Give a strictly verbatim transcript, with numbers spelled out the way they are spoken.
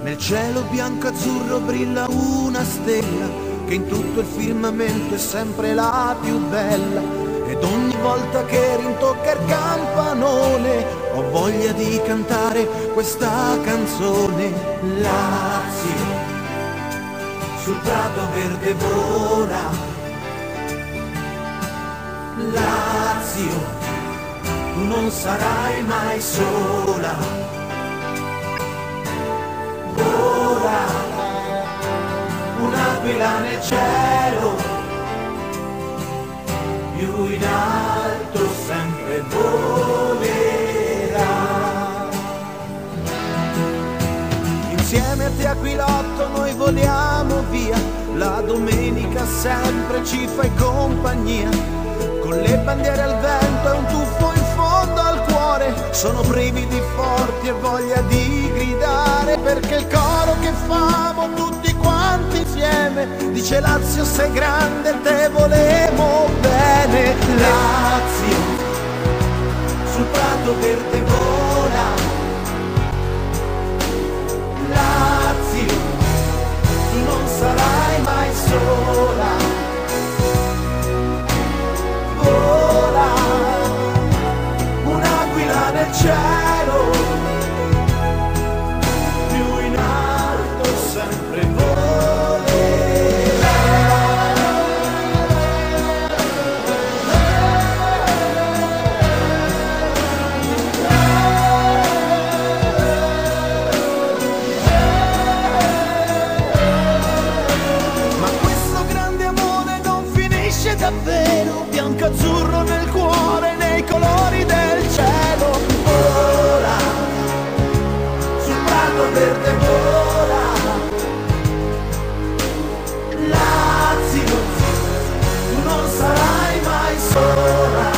Nel cielo bianco-azzurro brilla una stella che in tutto il firmamento è sempre la più bella. Ed ogni volta che rintocca il campanone ho voglia di cantare questa canzone. Lazio, sul prato verde vola. Lazio, tu non sarai mai sola. Vola, un'aquila nel cielo, più in alto sempre volerà. Insieme a te Aquilotto noi voliamo via, la domenica sempre ci fai compagnia. Con le bandiere al vento e un tuffo in fondo al cuore, sono brividi forti e voglia di gridare, perché il coro che famo tutti quanti insieme dice Lazio sei grande, te volemo bene. Lazio, sul prato verde vola. Lazio, tu non sarai mai sola. Vola, un'aquila nel cielo, più in alto sempre volerà. Ma questo grande amore non finisce davvero, bianco-azzurro nel cuore, nei colori del cielo. Vola, sul prato verde vola. Lazio, tu non sarai mai sola.